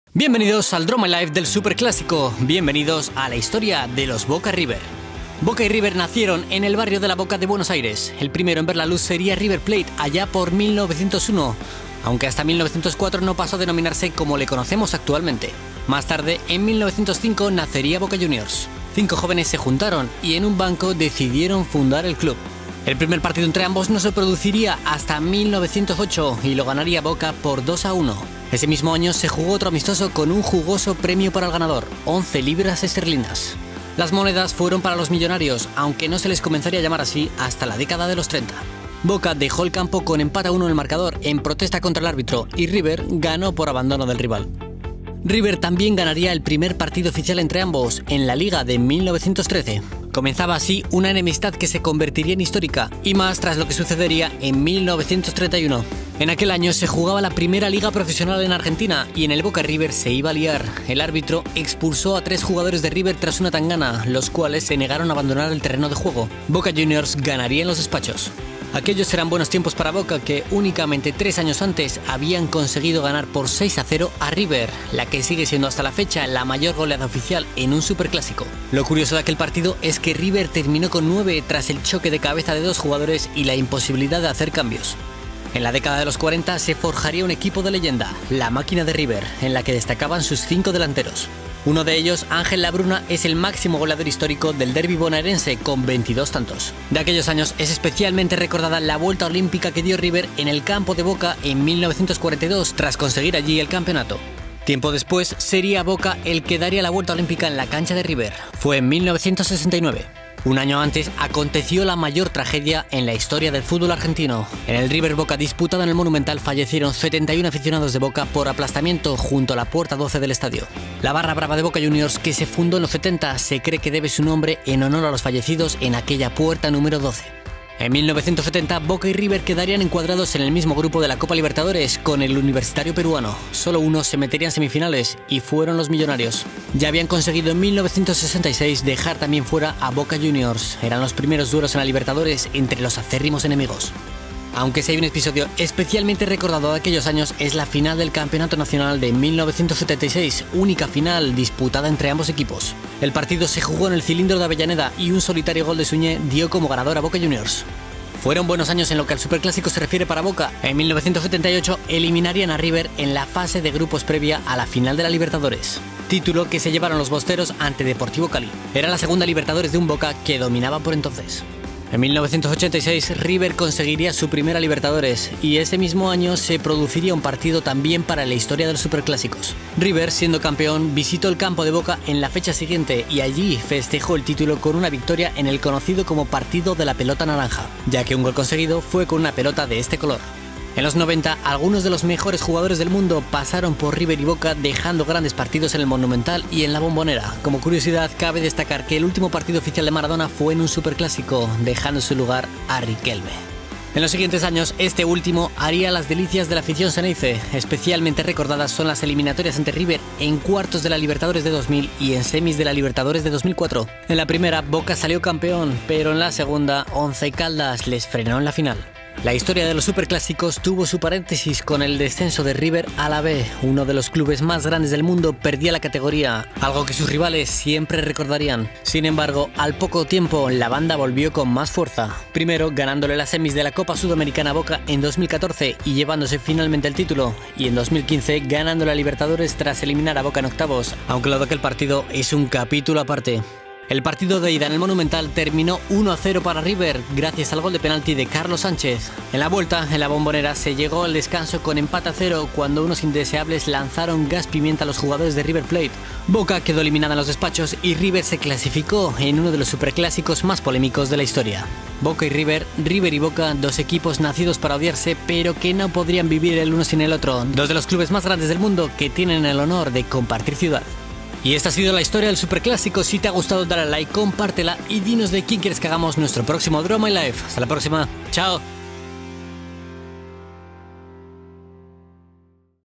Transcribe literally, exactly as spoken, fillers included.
Bienvenidos al Draw My Life del Superclásico, bienvenidos a la historia de los Boca River. Boca y River nacieron en el barrio de La Boca de Buenos Aires. El primero en ver la luz sería River Plate allá por mil novecientos uno, aunque hasta mil novecientos cuatro no pasó a denominarse como le conocemos actualmente. Más tarde, en mil novecientos cinco, nacería Boca Juniors. Cinco jóvenes se juntaron y en un banco decidieron fundar el club. El primer partido entre ambos no se produciría hasta mil novecientos ocho y lo ganaría Boca por dos a uno. Ese mismo año se jugó otro amistoso con un jugoso premio para el ganador, once libras esterlinas. Las monedas fueron para los millonarios, aunque no se les comenzaría a llamar así hasta la década de los treinta. Boca dejó el campo con empate a uno en el marcador en protesta contra el árbitro y River ganó por abandono del rival. River también ganaría el primer partido oficial entre ambos en la Liga de mil novecientos trece. Comenzaba así una enemistad que se convertiría en histórica, y más tras lo que sucedería en mil novecientos treinta y uno. En aquel año se jugaba la primera liga profesional en Argentina y en el Boca River se iba a liar. El árbitro expulsó a tres jugadores de River tras una tangana, los cuales se negaron a abandonar el terreno de juego. Boca Juniors ganaría en los despachos. Aquellos serán buenos tiempos para Boca, que únicamente tres años antes habían conseguido ganar por seis a cero a River, la que sigue siendo hasta la fecha la mayor goleada oficial en un superclásico. Lo curioso de aquel partido es que River terminó con nueve tras el choque de cabeza de dos jugadores y la imposibilidad de hacer cambios. En la década de los cuarenta se forjaría un equipo de leyenda, la máquina de River, en la que destacaban sus cinco delanteros. Uno de ellos, Ángel Labruna, es el máximo goleador histórico del derbi bonaerense con veintidós tantos. De aquellos años es especialmente recordada la vuelta olímpica que dio River en el campo de Boca en mil novecientos cuarenta y dos tras conseguir allí el campeonato. Tiempo después sería Boca el que daría la vuelta olímpica en la cancha de River. Fue en mil novecientos sesenta y nueve. Un año antes aconteció la mayor tragedia en la historia del fútbol argentino. En el River Boca disputado en el Monumental fallecieron setenta y uno aficionados de Boca por aplastamiento junto a la puerta doce del estadio. La barra brava de Boca Juniors, que se fundó en los setenta, se cree que debe su nombre en honor a los fallecidos en aquella puerta número doce. En mil novecientos setenta, Boca y River quedarían encuadrados en el mismo grupo de la Copa Libertadores con el Universitario Peruano. Solo uno se metería en semifinales y fueron los Millonarios. Ya habían conseguido en mil novecientos sesenta y seis dejar también fuera a Boca Juniors. Eran los primeros duelos en la Libertadores entre los acérrimos enemigos. Aunque si hay un episodio especialmente recordado de aquellos años es la final del Campeonato Nacional de mil novecientos setenta y seis, única final disputada entre ambos equipos. El partido se jugó en el cilindro de Avellaneda y un solitario gol de Suñé dio como ganador a Boca Juniors. Fueron buenos años en lo que al Superclásico se refiere para Boca. En mil novecientos setenta y ocho eliminarían a River en la fase de grupos previa a la final de la Libertadores, título que se llevaron los bosteros ante Deportivo Cali. Era la segunda Libertadores de un Boca que dominaba por entonces. En mil novecientos ochenta y seis, River conseguiría su primera Libertadores y ese mismo año se produciría un partido también para la historia de los superclásicos. River, siendo campeón, visitó el campo de Boca en la fecha siguiente y allí festejó el título con una victoria en el conocido como partido de la pelota naranja, ya que un gol conseguido fue con una pelota de este color. En los noventa, algunos de los mejores jugadores del mundo pasaron por River y Boca dejando grandes partidos en el Monumental y en la Bombonera. Como curiosidad, cabe destacar que el último partido oficial de Maradona fue en un superclásico, dejando su lugar a Riquelme. En los siguientes años, este último haría las delicias de la afición Xeneize. Especialmente recordadas son las eliminatorias ante River en cuartos de la Libertadores de dos mil y en semis de la Libertadores de dos mil cuatro. En la primera, Boca salió campeón, pero en la segunda, Once Caldas les frenó en la final. La historia de los superclásicos tuvo su paréntesis con el descenso de River a la B. Uno de los clubes más grandes del mundo perdía la categoría, algo que sus rivales siempre recordarían. Sin embargo, al poco tiempo la banda volvió con más fuerza. Primero ganándole las semis de la Copa Sudamericana a Boca en dos mil catorce y llevándose finalmente el título, y en dos mil quince ganando la Libertadores tras eliminar a Boca en octavos, aunque lo de aquel partido es un capítulo aparte. El partido de ida en el Monumental terminó uno a cero para River gracias al gol de penalti de Carlos Sánchez. En la vuelta, en la Bombonera, se llegó al descanso con empate a cero cuando unos indeseables lanzaron gas pimienta a los jugadores de River Plate. Boca quedó eliminada en los despachos y River se clasificó en uno de los superclásicos más polémicos de la historia. Boca y River, River y Boca, dos equipos nacidos para odiarse pero que no podrían vivir el uno sin el otro. Dos de los clubes más grandes del mundo que tienen el honor de compartir ciudad. Y esta ha sido la historia del Superclásico. Si te ha gustado, dale a like, compártela y dinos de quién quieres que hagamos nuestro próximo Draw My Life. Hasta la próxima. Chao.